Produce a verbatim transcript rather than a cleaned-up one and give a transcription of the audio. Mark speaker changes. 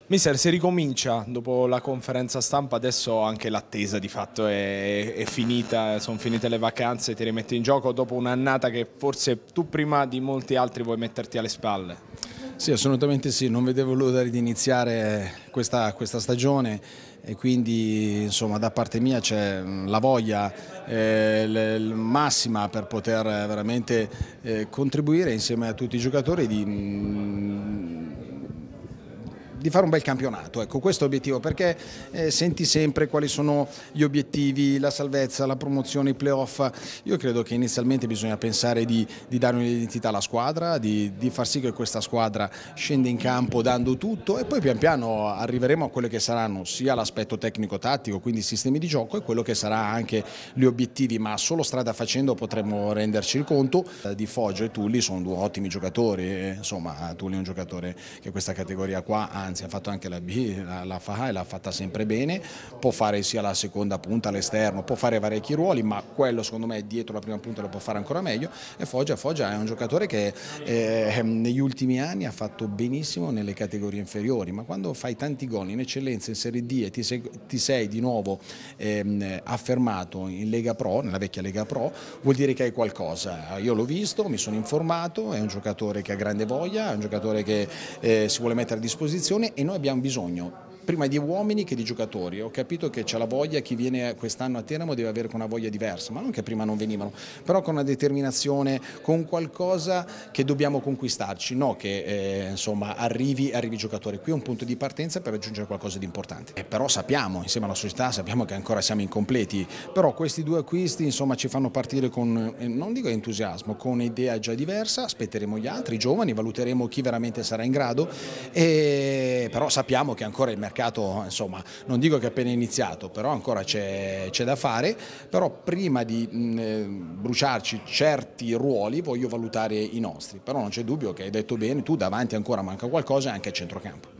Speaker 1: Mister, si ricomincia dopo la conferenza stampa, adesso anche l'attesa di fatto è, è finita, sono finite le vacanze, ti rimetti in gioco dopo un'annata che forse tu prima di molti altri vuoi metterti alle spalle.
Speaker 2: Sì, assolutamente sì, non vedevo l'ora di iniziare questa, questa stagione e quindi insomma da parte mia c'è la voglia eh, massima per poter veramente eh, contribuire insieme a tutti i giocatori di... Mm, di fare un bel campionato, ecco, questo è l'obiettivo, perché eh, senti sempre quali sono gli obiettivi, la salvezza, la promozione, i playoff. Io credo che inizialmente bisogna pensare di, di dare un'identità alla squadra, di, di far sì che questa squadra scenda in campo dando tutto e poi pian piano arriveremo a quelli che saranno sia l'aspetto tecnico-tattico, quindi i sistemi di gioco, e quello che sarà anche gli obiettivi, ma solo strada facendo potremo renderci il conto. Di Foggio e Tulli sono due ottimi giocatori, e, insomma Tulli è un giocatore che questa categoria qua ha anzi ha fatto anche la B, la, la F A e l'ha fatta sempre bene, può fare sia la seconda punta all'esterno, può fare parecchi ruoli, ma quello secondo me dietro la prima punta lo può fare ancora meglio. E Foggia, Foggia è un giocatore che eh, negli ultimi anni ha fatto benissimo nelle categorie inferiori, ma quando fai tanti gol in eccellenza in Serie D e ti sei, ti sei di nuovo eh, affermato in Lega Pro, nella vecchia Lega Pro, vuol dire che hai qualcosa. Io l'ho visto, mi sono informato, è un giocatore che ha grande voglia, è un giocatore che eh, si vuole mettere a disposizione e noi abbiamo bisogno prima di uomini che di giocatori. Ho capito che c'è la voglia, chi viene quest'anno a Teramo deve avere una voglia diversa, ma non che prima non venivano, però con una determinazione, con qualcosa che dobbiamo conquistarci, no che eh, insomma arrivi, arrivi giocatori. Qui è un punto di partenza per raggiungere qualcosa di importante. E però sappiamo, insieme alla società, sappiamo che ancora siamo incompleti, però questi due acquisti insomma ci fanno partire con, eh, non dico entusiasmo, con un'idea già diversa. Aspetteremo gli altri, i giovani, valuteremo chi veramente sarà in grado, e, però sappiamo che ancora il mercato, insomma, non dico che è appena iniziato, però ancora c'è da fare. Però prima di mh, bruciarci certi ruoli voglio valutare i nostri, però non c'è dubbio che hai detto bene, tu davanti ancora manca qualcosa anche a centrocampo.